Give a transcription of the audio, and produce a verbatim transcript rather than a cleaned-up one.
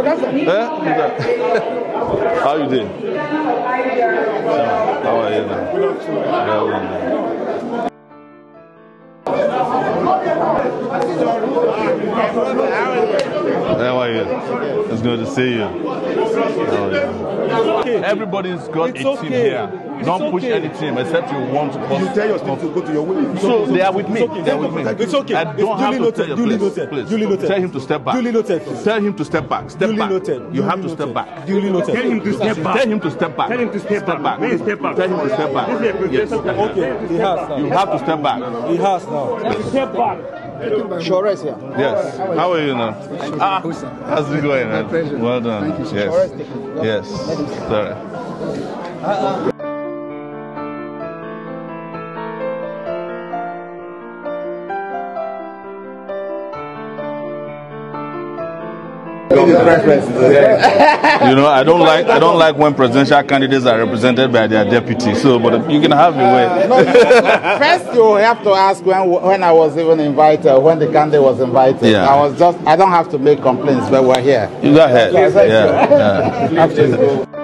How you doing? How are you now? How are you? It's good to see you. How are you? Everybody's got it's a okay. team here. It's Don't okay. push any team except you want to. You tell your team to go to your way. So they are with me. It's okay. They are with me. It's okay. I don't it's have duly to tell noted. you. Duly Please, noted. please. Duly noted. Tell him to step back. Duly noted. Tell him to step back. Step Duly back. noted. You have Duly to step noted. back. Duly noted. Tell him to step back. Tell him to step back. Tell him to step back. Where is step back? Tell him to step back. Yes. Okay, he has now. You have to step back. He has now. Step back. Sowore is here. Yes. How are you now? Ah, how's it going, man? Well done. Thank you, Yes. Yes. Sorry. You know, I don't like I don't like when presidential candidates are represented by their deputy. So, but you can have your way. No, first, you have to ask when when I was even invited, when the candidate was invited. Yeah. I was just I don't have to make complaints, but we're here. You go ahead. Yeah, thank Yeah. you. Yeah.